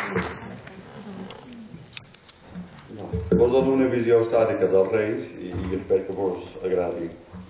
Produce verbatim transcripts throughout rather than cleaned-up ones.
Vos dono una visió històrica dels Reis i espero que vos agradi.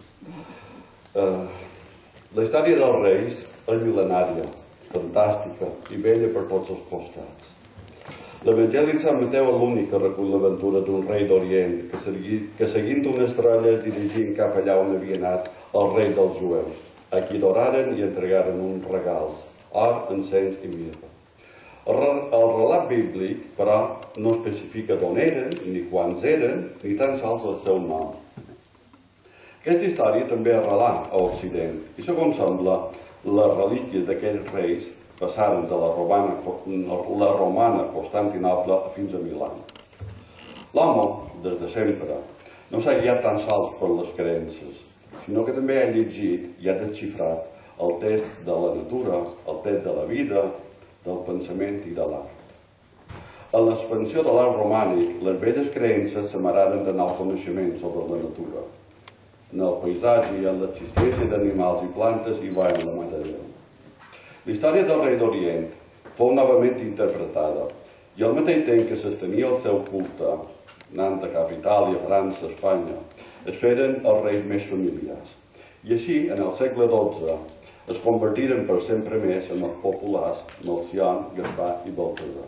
La història dels Reis és mil·lenària, fantàstica i bella per tots els costats. L'Evangeli de Sant Mateu és l'únic que recull l'aventura d'un rei d'Orient que, seguint una estrella, es dirigien cap allà on havia anat el rei dels jueus, a qui adoraren i entregaren uns regals, or, encens i mirra. El relat bíblic, però, no especifica d'on eren, ni quants eren, ni tan sols el seu nom. Aquesta història també arrelà a Occident, i segons sembla, les relíquies d'aquells reis passaren de la romana, la romana Constantinoble fins a Milà. L'home, des de sempre, no s'ha guiat tan sols per les creences, sinó que també ha llegit i ha desxifrat el text de la natura, el text de la vida, del pensament i de l'art. En l'expansió de l'art romànic, les velles creences s'amararen de nou coneixement sobre la natura, en el paisatge i en l'existència d'animals i plantes i en la mà de Déu. La història del rei d'Orient fou novament interpretada i al mateix temps que s'estenia el seu culte, anant de cap Itàlia, França, Espanya, es feren els reis més familiars. I així, en el segle dotze, es convertiren per sempre més en els populars Melcion, Gaspar i Baltasar.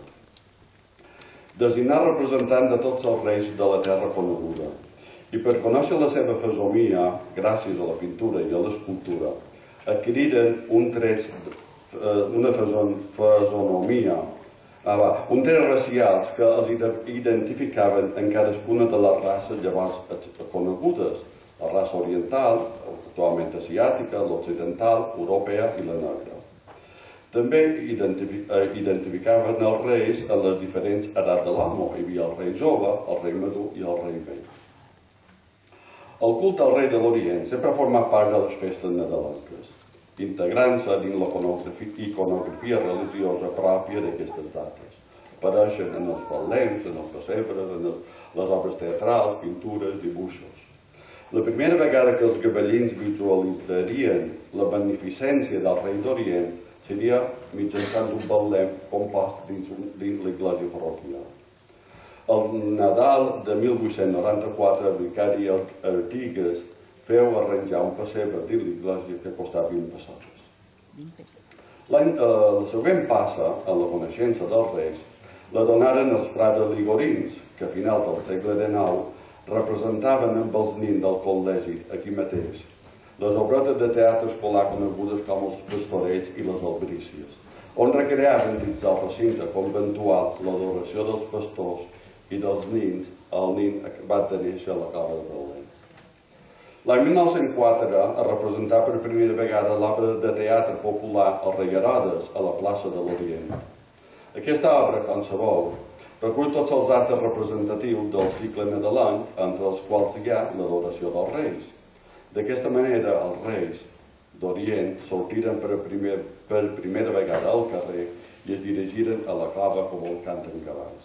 Designat representant de tots els reis de la terra coneguda, i per conèixer la seva fesomia, gràcies a la pintura i a l'escultura, adquiriren un tret, una fesonomia, un tret racials que els identificaven en cadascuna de les races llavors conegudes, la raça oriental, actualment asiàtica, l'occidental, europea i la negra. També identificaven els reis en les diferents edats de l'home. Hi havia el rei jove, el rei madur i el rei vell. El culte al rei de l'Orient sempre ha format part de les festes nadalenques, integrant-se dins l'iconografia religiosa pròpia d'aquestes dates. Apareixen en els bal·lems, en els pessebres, en les obres teatrals, pintures, dibuixos. La primera vegada que els gabellins visualitzarien la beneficència del rei d'Orient seria mitjançant un bal·lem compost dins l'església parroquial. El Nadal de mil vuit-cents noranta-quatre, el vicari Artigas feu arranjar un pessebre dins l'església que costava vint pessetes. La següent passa, en la coneixença dels reis, la donaren els frares ligorins, que a final del segle dinou representaven amb els nins del col·legi aquí mateix les obretes de teatre escolar conegudes com els pastorets i les alberícies, on recreaven dins del recinte conventual l'adoració dels pastors i dels nins al nin acabat de néixer a la cova de Belém. L'any mil nou-cents quatre es representà per primera vegada l'obra de teatre popular El rei Herodes a la plaça de l'Orient. Aquesta obra, com sabeu, recull tots els actes representatius del cicle nadalenc, entre els quals hi ha l'adoració dels reis. D'aquesta manera, els reis d'Orient sortiren per primera vegada al carrer i es dirigiren a la cova cavalcant en cavalls.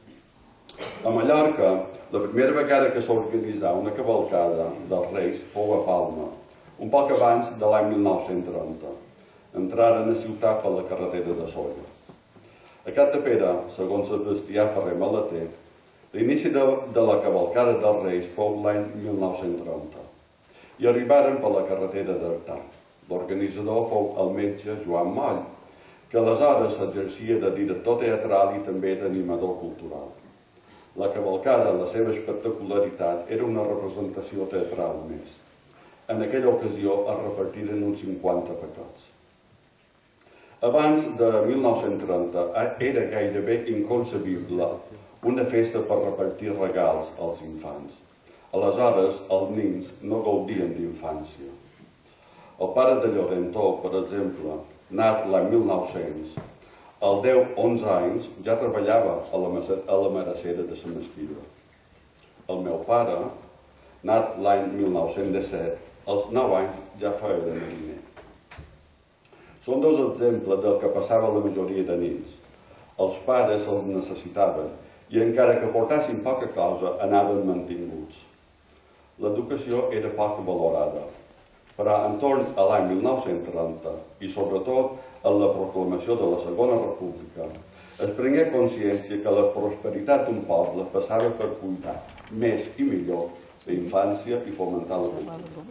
A Mallorca, la primera vegada que s'organitzà una cavalcada dels reis fou a Palma, un poc abans de l'any mil nou-cents trenta. Entraren a ciutat per la carretera de Sóller. A Capdepera, segons el bestiar Ferrer Maleter, l'inici de la cavalcada dels reis fou l'any mil nou-cents trenta i arribaren per la carretera d'Artà. L'organitzador fou el metge Joan Moll, que aleshores s'exercia de director teatral i també d'animador cultural. La cavalcada, en la seva espectacularitat, era una representació teatral més. En aquella ocasió es repartiren uns cinquanta paquets. Abans de mil nou-cents trenta era gairebé inconcebible una festa per repartir regals als infants. Aleshores, els nins no gaudien d'infància. El pare de Llorentó, per exemple, nat l'any mil nou-cents, als deu onze anys ja treballava a la Marassera de la Mesquida. El meu pare, nat l'any mil nou-cents disset, als nou anys ja feia de mariner. Són dos exemples del que passava a la majoria de nins. Els pares els necessitaven i encara que portassin poca cosa, anaven mantinguts. L'educació era poc valorada, però entorn a l'any mil nou-cents trenta i sobretot en la proclamació de la Segona República es prengué consciència que la prosperitat d'un poble passava per cuidar més i millor la infància i fomentar la cultura.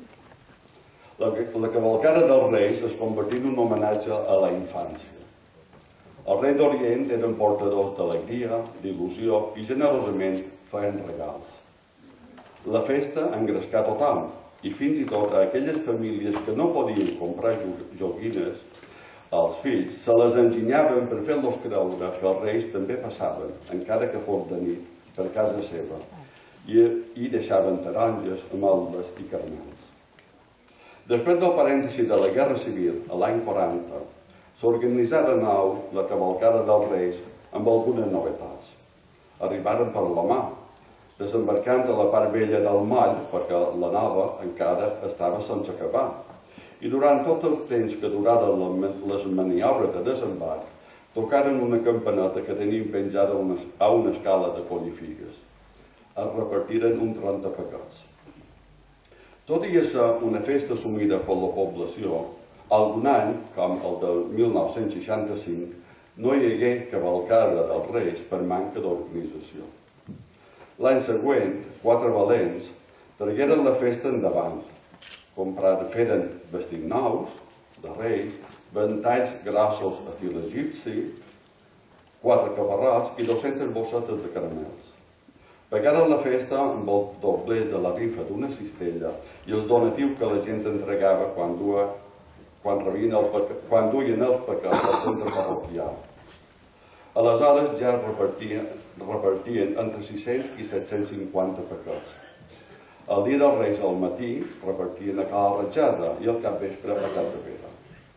La cavalcada dels Reis es convertí en un homenatge a la infància. Els Reis d'Orient eren portadors d'alegria, d'il·lusió i generosament feien regals. La festa engrescà tothom, i fins i tot a aquelles famílies que no podien comprar joguines als fills, se les enginyaven per fer-los creure que els Reis també passaven, encara que fos de nit, per casa seva, i deixaven taronges, amalves i caramels. Després del parèntesi de la Guerra Civil, a l'any quaranta, s'organitzà de nou la cavalcada dels Reis amb algunes novetats. Arribaren per la mà, desembarcant a la part vella del moll, perquè la nova encara estava sense acabar. I durant tot el temps que duraren les maniobres de desembarc, tocaren una campaneta que tenien penjada a una escala de collir figues. Es repartiren un trenta paquets. Tot i ser una festa assumida per la població, algun any, com el del mil nou-cents seixanta-cinc, no hi hagué cavalcada dels Reis per manca d'organització. L'any següent, quatre valents tragueren la festa endavant. Feren vestits nous, de reis, ventalls grossos estil egipci, quatre caparrots i dues-centes bossetes de caramels. Pagaren la festa amb el doblez de la rifa d'una cistella i els donatius que la gent entregava quan duien el pecat al centre parroquial. Aleshores ja repartien entre sis-cents i set-cents cinquanta paquets. El dia dels Reis al matí repartien a Cala Ratjada i al capvespre a Capdepera.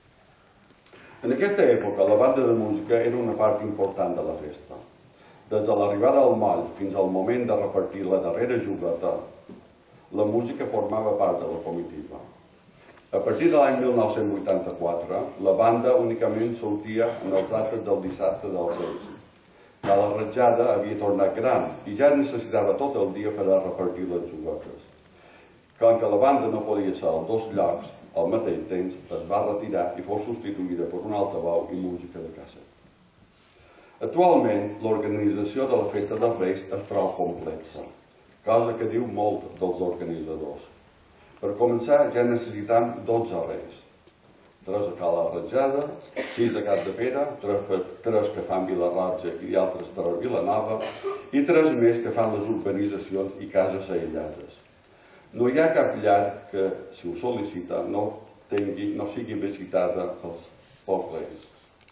En aquesta època la banda de música era una part important de la festa. Des de l'arribada al moll fins al moment de repartir la darrera jugueta, la música formava part de la comitiva. A partir de l'any mil nou-cents vuitanta-quatre, la banda únicament sortia en els actes del dissabte dels Reis. Cala Ratjada havia tornat gran i ja necessitava tot el dia per a repartir les juguetes. Com que la banda no podia ser als dos llocs al mateix temps, es va retirar i fou substituïda per un altaveu i música de cassa. Actualment, l'organització de la Festa dels Reis és prou complexa, cosa que diu molt dels organitzadors. Per començar, ja necessitam dotze reis. Tres a Cala Ratjada, sis a Capdepera, tres que fan Vilarroja i altres tres a Vilanova, i tres més que fan les urbanitzacions i cases aïllades. No hi ha cap llar que, si ho sol·licita, no sigui visitada pels reis.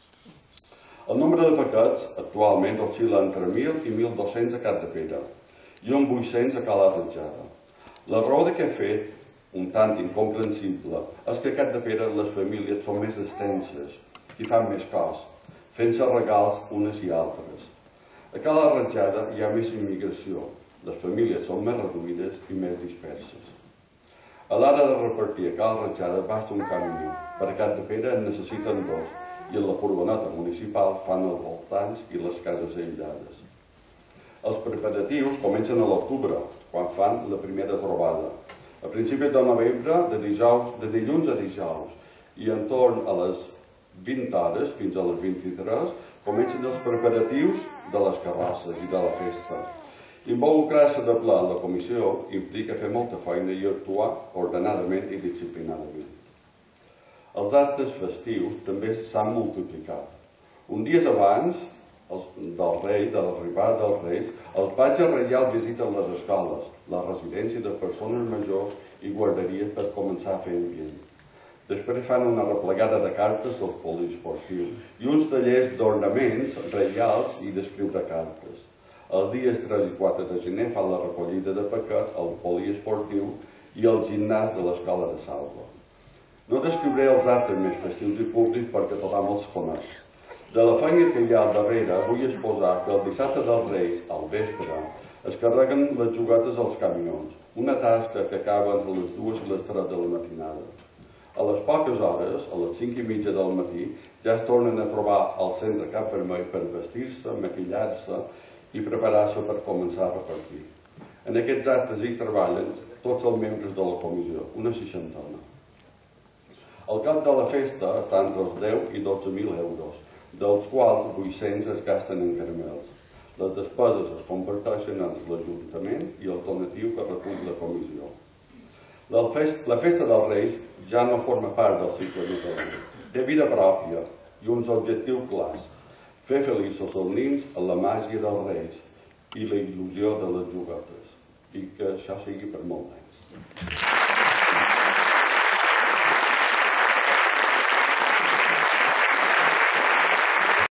El nombre de paquets actualment oscil·la entre mil i mil dos-cents a Capdepera i uns vuit-cents a Cala Ratjada. La raó d'aquest fet, un tant incomprensible, és que a Capdepera les famílies són més extenses i fan més cos, fent-se regals unes i altres. A Cala Ratjada hi ha més immigració, les famílies són més reduïdes i més disperses. A l'hora de repartir a Cala Ratjada basta un camió, per a Capdepera en necessiten dos, i en la furgoneta municipal fan els voltants i les cases aïllades. Els preparatius comencen a l'octubre, quan fan la primera trobada. A principis de novembre, de dilluns a dijous, i entorn a les vint hores fins a les vint-i-tres, comencen els preparatius de les carrosses i de la festa. Involucrar-se de ple en la comissió implica fer molta feina i actuar ordenadament i disciplinadament. Els actes festius també s'han multiplicat. Un dia abans del rei, de l'arribada dels reis, els patges reials visiten les escoles, la residència de persones majors i guarderies per començar a fer ambient. Després fan una replegada de cartes al poliesportiu i uns tallers d'ornaments reials i d'escriure cartes. Els dies tres i quatre de gener fan la recollida de paquets al poliesportiu i al gimnàs de l'escola de Salva. No descriuré els actes més festius i públics perquè tothom els coneix. De la feina que hi ha al darrere vull exposar que el dissabte dels Reis, al vespre, es carreguen les juguetes als camions, una tasca que acaba entre les dues i les tres de la matinada. A les poques hores, a les cinc i mitja del matí, ja es tornen a trobar al centre Cap Vermell per vestir-se, maquillar-se i preparar-se per començar a repartir. En aquests actes hi treballen tots els membres de la comissió, una seixantena. El cost de la festa està entre els deu i dotze mil euros, dels quals vuit-cents es gasten en caramels. Les despeses es comparteixen entre l'Ajuntament i el donatiu que recull la comissió. La Festa dels Reis ja no forma part del cicle natalí. Té vida pròpia i uns objectius clars: fer feliços els nins amb la màgia dels Reis i la il·lusió de les juguetes, i que això sigui per molts anys.